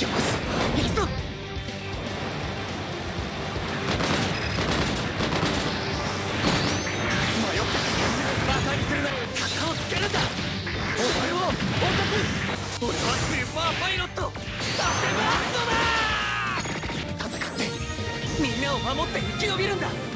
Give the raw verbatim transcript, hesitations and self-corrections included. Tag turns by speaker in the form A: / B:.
A: よし行くぞ。迷ったバカにするな。型をつけるんだ。お前を落とす。俺はスーパーパイロットダセブアストだ。戦ってみんなを守って生き延びるんだ。